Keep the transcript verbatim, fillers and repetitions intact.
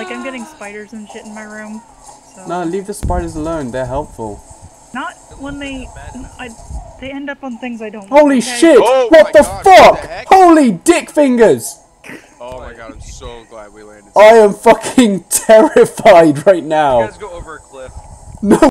like I'm getting spiders and shit in my room. So. No, leave the spiders alone. They're helpful. Not when they, I, they end up on things I don't. Holy okay? shit! Oh what the gosh, fuck? what the heck? Holy dick fingers! Oh my god, I'm so glad we landed. I am fucking terrified right now. You guys go over a cliff. No.